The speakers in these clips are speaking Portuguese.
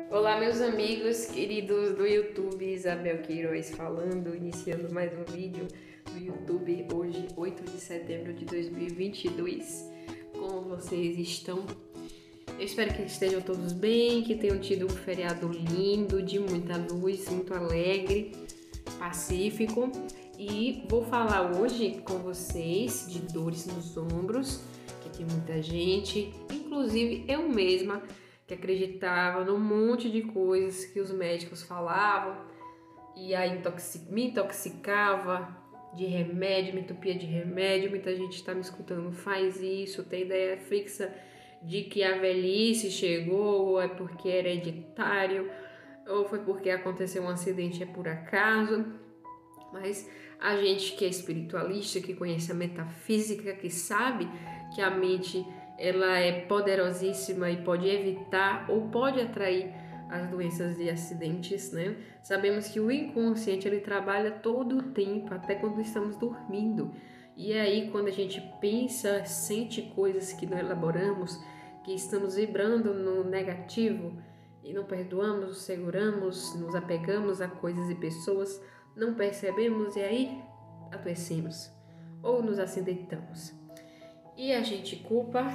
Olá, meus amigos queridos do YouTube, Isabel Queiroz falando, iniciando mais um vídeo do YouTube hoje, 8 de setembro de 2022. Como vocês estão? Eu espero que estejam todos bem, que tenham tido um feriado lindo, de muita luz, muito alegre, pacífico. E vou falar hoje com vocês de dores nos ombros, que tem muita gente, inclusive eu mesma, que acreditava num monte de coisas que os médicos falavam e aí me intoxicava de remédio, me entupia de remédio. Muita gente está me escutando, faz isso, tem ideia fixa de que a velhice chegou, ou é porque é hereditário, ou foi porque aconteceu um acidente, é por acaso. Mas a gente que é espiritualista, que conhece a metafísica, que sabe que a mente ela é poderosíssima e pode evitar ou pode atrair as doenças de acidentes, né? Sabemos que o inconsciente ele trabalha todo o tempo, até quando estamos dormindo. E aí, quando a gente pensa, sente coisas que não elaboramos, que estamos vibrando no negativo e não perdoamos, nos seguramos, nos apegamos a coisas e pessoas, não percebemos e aí adoecemos ou nos acidentamos. E a gente culpa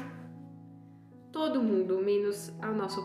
todo mundo, menos ao nosso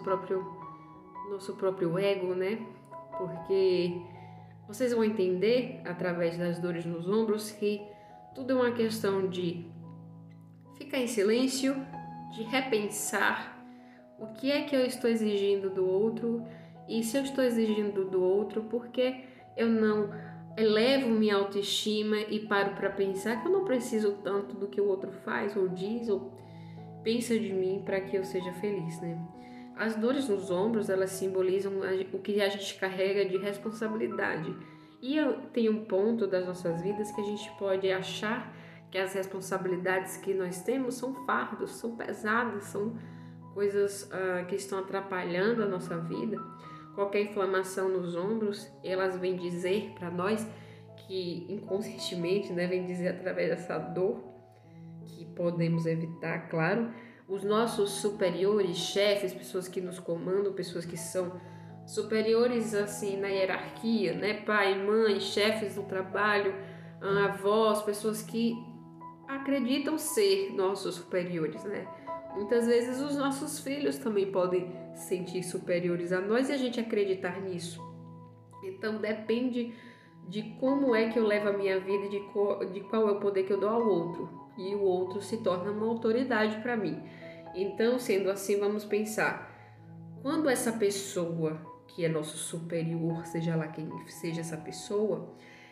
próprio ego, né? Porque vocês vão entender, através das dores nos ombros, que tudo é uma questão de ficar em silêncio, de repensar o que é que eu estou exigindo do outro e se eu estou exigindo do outro, por que eu não elevo minha autoestima e paro para pensar que eu não preciso tanto do que o outro faz ou diz ou pensa de mim para que eu seja feliz, né? As dores nos ombros, elas simbolizam o que a gente carrega de responsabilidade. E tem um ponto das nossas vidas que a gente pode achar que as responsabilidades que nós temos são fardos, são pesadas, são coisas que estão atrapalhando a nossa vida. Qualquer inflamação nos ombros, elas vêm dizer para nós que inconscientemente, né, vem dizer através dessa dor, que podemos evitar, claro, os nossos superiores, chefes, pessoas que nos comandam, pessoas que são superiores assim na hierarquia, né, pai, mãe, chefes do trabalho, avós, pessoas que acreditam ser nossos superiores, né? Muitas vezes os nossos filhos também podem se sentir superiores a nós e a gente acreditar nisso. Então depende de como é que eu levo a minha vida e de qual é o poder que eu dou ao outro. E o outro se torna uma autoridade para mim. Então, sendo assim, vamos pensar. Quando essa pessoa, que é nosso superior, seja lá quem seja essa pessoa,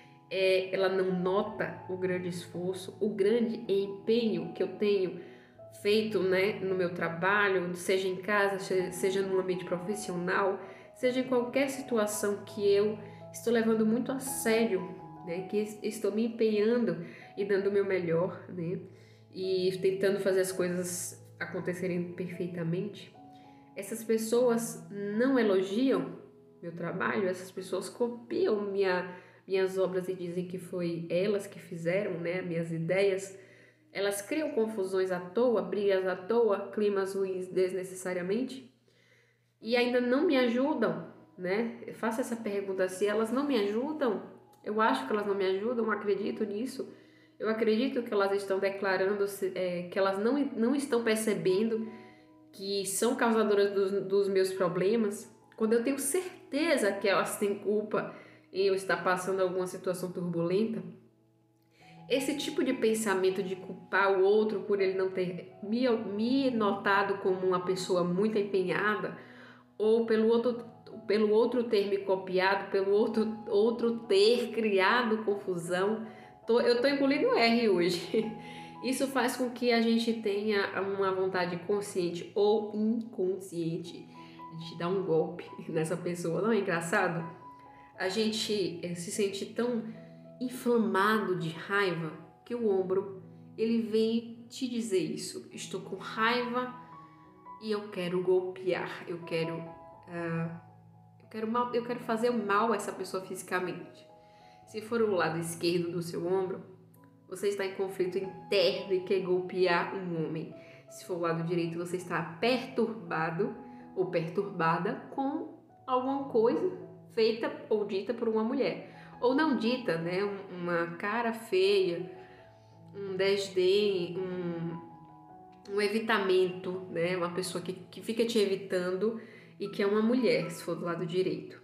ela não nota o grande esforço, o grande empenho que eu tenho feito, né, no meu trabalho, seja em casa, seja no ambiente profissional, seja em qualquer situação que eu estou levando muito a sério, né, que estou me empenhando e dando o meu melhor, né, e tentando fazer as coisas acontecerem perfeitamente. Essas pessoas não elogiam meu trabalho, essas pessoas copiam minhas obras e dizem que foi elas que fizeram, né, minhas ideias. Elas criam confusões à toa, brigas à toa, climas ruins desnecessariamente e ainda não me ajudam, né? Eu faço essa pergunta, se elas não me ajudam, eu acho que elas não me ajudam, eu acredito nisso. Eu acredito que elas estão declarando que elas não estão percebendo que são causadoras dos meus problemas, quando eu tenho certeza que elas têm culpa em eu estar passando alguma situação turbulenta. Esse tipo de pensamento de culpar o outro por ele não ter me notado como uma pessoa muito empenhada, ou pelo outro ter me copiado, pelo outro ter criado confusão. Eu tô engolindo R hoje. Isso faz com que a gente tenha uma vontade consciente ou inconsciente de dar um golpe nessa pessoa. Não é engraçado? A gente se sente tão inflamado de raiva que o ombro ele vem te dizer isso. Estou com raiva e eu quero golpear, eu quero fazer mal a essa pessoa fisicamente. Se for o lado esquerdo do seu ombro, você está em conflito interno e quer golpear um homem. Se for o lado direito, você está perturbado ou perturbada com alguma coisa feita ou dita por uma mulher. Ou não dita, né? Uma cara feia, um desdém, um evitamento, né? Uma pessoa que fica te evitando e que é uma mulher, se for do lado direito.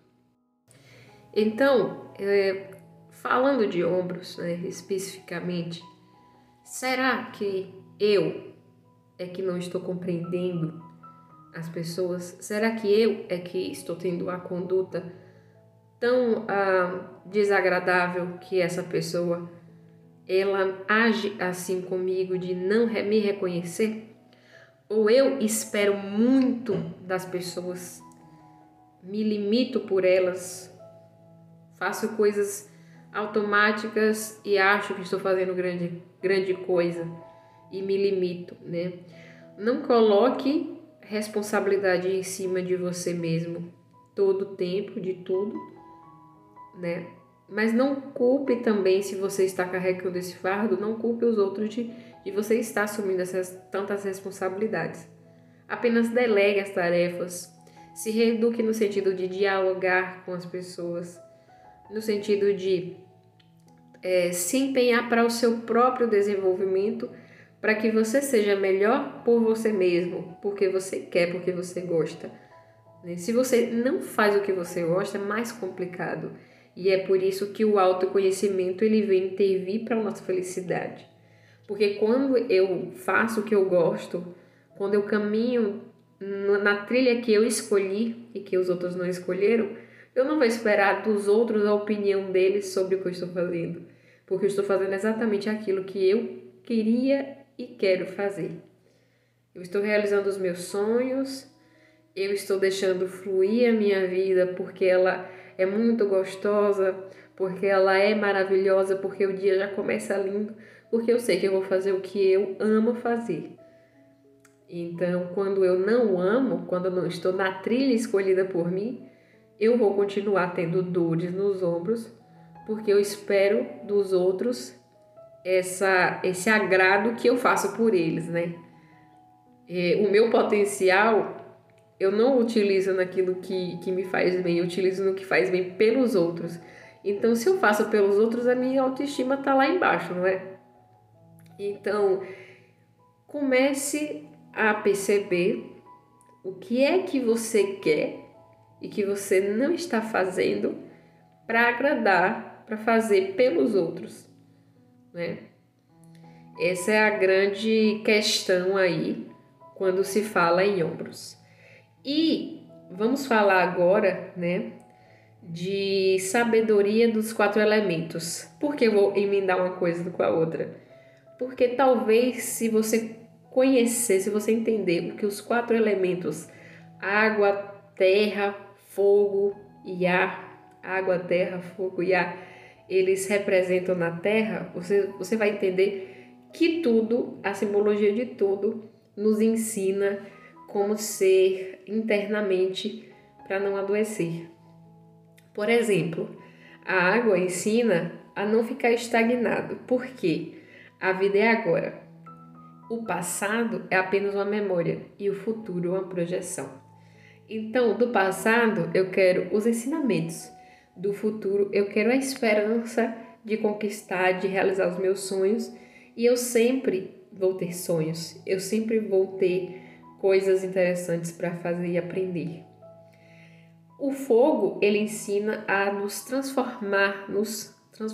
Então, falando de ombros, né, especificamente, será que eu é que não estou compreendendo as pessoas? Será que eu é que estou tendo a conduta tão desagradável que essa pessoa ela age assim comigo de não me reconhecer? Ou eu espero muito das pessoas, me limito por elas, faço coisas automáticas e acho que estou fazendo grande coisa e me limito, né? Não coloque responsabilidade em cima de você mesmo todo o tempo, de tudo, né? Mas não culpe também, se você está carregando esse fardo, não culpe os outros de você estar assumindo tantas responsabilidades. Apenas delegue as tarefas, se reeduque no sentido de dialogar com as pessoas, no sentido de se empenhar para o seu próprio desenvolvimento, para que você seja melhor por você mesmo, porque você quer, porque você gosta. Se você não faz o que você gosta, é mais complicado. E é por isso que o autoconhecimento ele vem intervir para a nossa felicidade. Porque quando eu faço o que eu gosto, quando eu caminho na trilha que eu escolhi e que os outros não escolheram, eu não vou esperar dos outros a opinião deles sobre o que eu estou fazendo. Porque eu estou fazendo exatamente aquilo que eu queria e quero fazer. Eu estou realizando os meus sonhos, eu estou deixando fluir a minha vida porque ela é muito gostosa, porque ela é maravilhosa, porque o dia já começa lindo, porque eu sei que eu vou fazer o que eu amo fazer. Então, quando eu não amo, quando eu não estou na trilha escolhida por mim, eu vou continuar tendo dores nos ombros, porque eu espero dos outros esse agrado que eu faço por eles, né? O meu potencial eu não utilizo naquilo que me faz bem, eu utilizo no que faz bem pelos outros. Então, se eu faço pelos outros, a minha autoestima tá lá embaixo, não é? Então, comece a perceber o que é que você quer e que você não está fazendo para agradar, para fazer pelos outros, né? Essa é a grande questão aí quando se fala em ombros. E vamos falar agora, né, de sabedoria dos 4 elementos. Por que eu vou emendar uma coisa com a outra? Porque talvez se você conhecer, se você entender o que os 4 elementos, água, terra, fogo e ar, água, terra, fogo e ar, eles representam na terra, você vai entender que tudo, a simbologia de tudo, nos ensina como ser internamente para não adoecer. Por exemplo, a água ensina a não ficar estagnado. Por quê? A vida é agora. O passado é apenas uma memória e o futuro uma projeção. Então, do passado eu quero os ensinamentos, do futuro eu quero a esperança de conquistar, de realizar os meus sonhos, e eu sempre vou ter sonhos, eu sempre vou ter coisas interessantes para fazer e aprender. O fogo, ele ensina a nos transformarmos,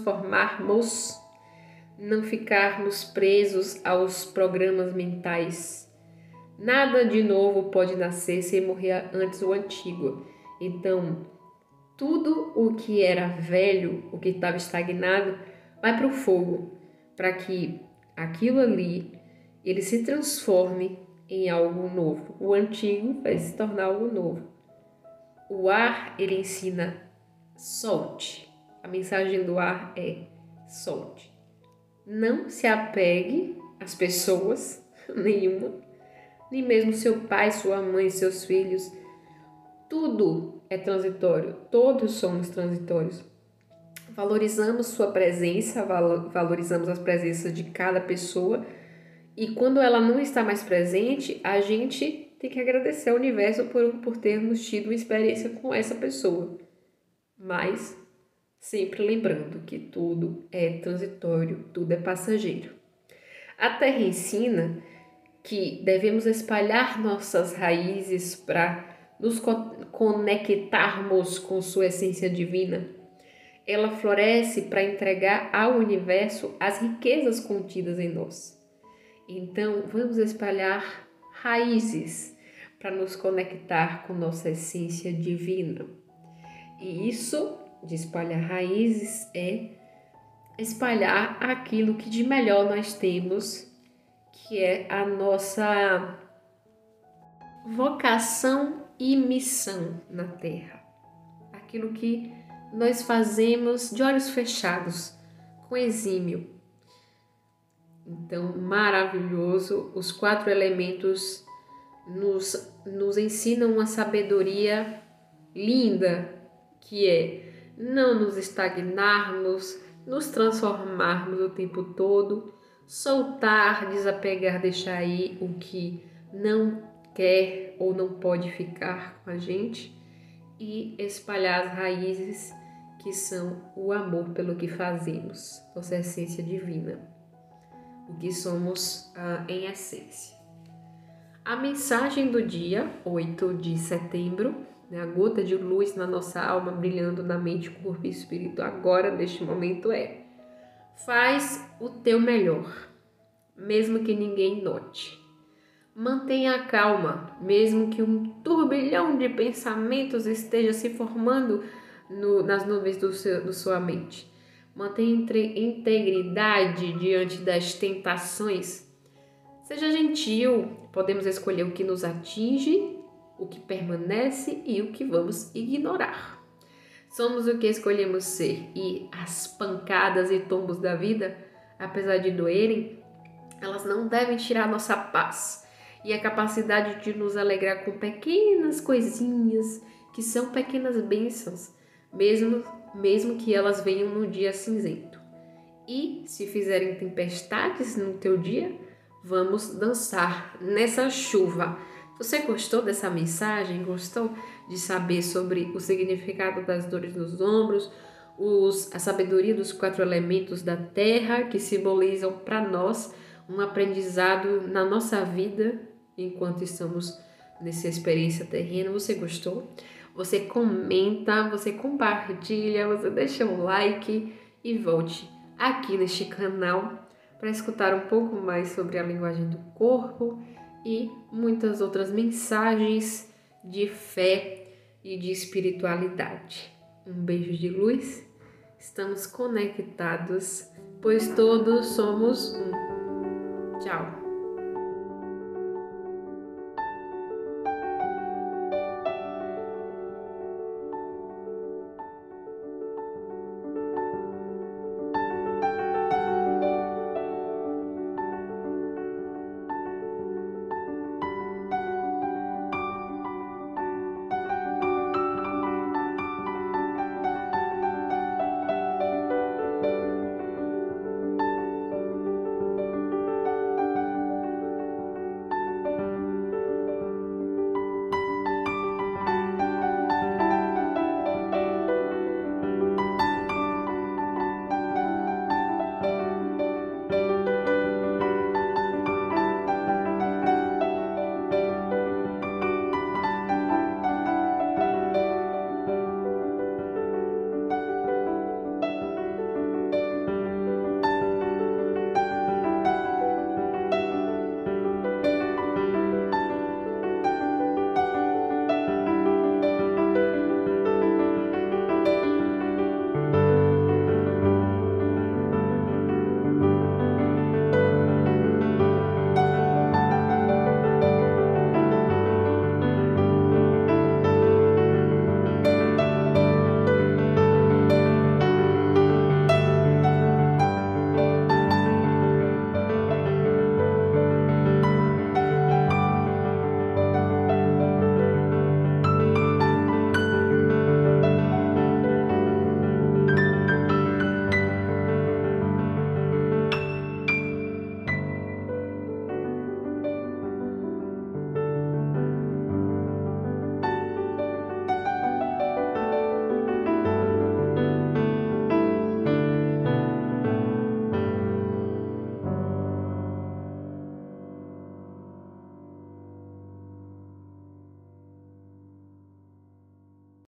não ficarmos presos aos programas mentais. Nada de novo pode nascer sem morrer antes o antigo. Então, tudo o que era velho, o que estava estagnado, vai para o fogo, para que aquilo ali ele se transforme em algo novo. O antigo vai se tornar algo novo. O ar, ele ensina solte. A mensagem do ar é solte. Não se apegue às pessoas, nenhuma, nem mesmo seu pai, sua mãe, seus filhos. Tudo é transitório, todos somos transitórios. Valorizamos sua presença, valorizamos as presenças de cada pessoa, e quando ela não está mais presente, a gente tem que agradecer ao universo por termos tido uma experiência com essa pessoa. Mas sempre lembrando que tudo é transitório, tudo é passageiro. A Terra ensina que devemos espalhar nossas raízes para nos conectarmos com sua essência divina. Ela floresce para entregar ao universo as riquezas contidas em nós. Então, vamos espalhar raízes para nos conectar com nossa essência divina. E isso de espalhar raízes é espalhar aquilo que de melhor nós temos, que é a nossa vocação e missão na Terra. Aquilo que nós fazemos de olhos fechados, com exímio. Então, maravilhoso, os 4 elementos nos ensinam uma sabedoria linda, que é não nos estagnarmos, nos transformarmos o tempo todo, soltar, desapegar, deixar aí o que não quer ou não pode ficar com a gente e espalhar as raízes que são o amor pelo que fazemos, nossa essência divina, o que somos em essência. A mensagem do dia 8 de setembro, a gota de luz na nossa alma, brilhando na mente, corpo e espírito agora, neste momento é: faz o teu melhor, mesmo que ninguém note. Mantenha a calma, mesmo que um turbilhão de pensamentos esteja se formando nas nuvens da sua mente. Mantenha integridade diante das tentações. Seja gentil, podemos escolher o que nos atinge, o que permanece e o que vamos ignorar. Somos o que escolhemos ser e as pancadas e tombos da vida, apesar de doerem, elas não devem tirar nossa paz e a capacidade de nos alegrar com pequenas coisinhas que são pequenas bênçãos, mesmo que elas venham no dia cinzento. E se fizerem tempestades no teu dia, vamos dançar nessa chuva. Você gostou dessa mensagem? Gostou de saber sobre o significado das dores nos ombros, a sabedoria dos 4 elementos da terra que simbolizam para nós um aprendizado na nossa vida enquanto estamos nessa experiência terrena? Você gostou? Você comenta, você compartilha, você deixa um like e volte aqui neste canal para escutar um pouco mais sobre a linguagem do corpo e muitas outras mensagens de fé e de espiritualidade. Um beijo de luz, estamos conectados, pois todos somos um. Tchau!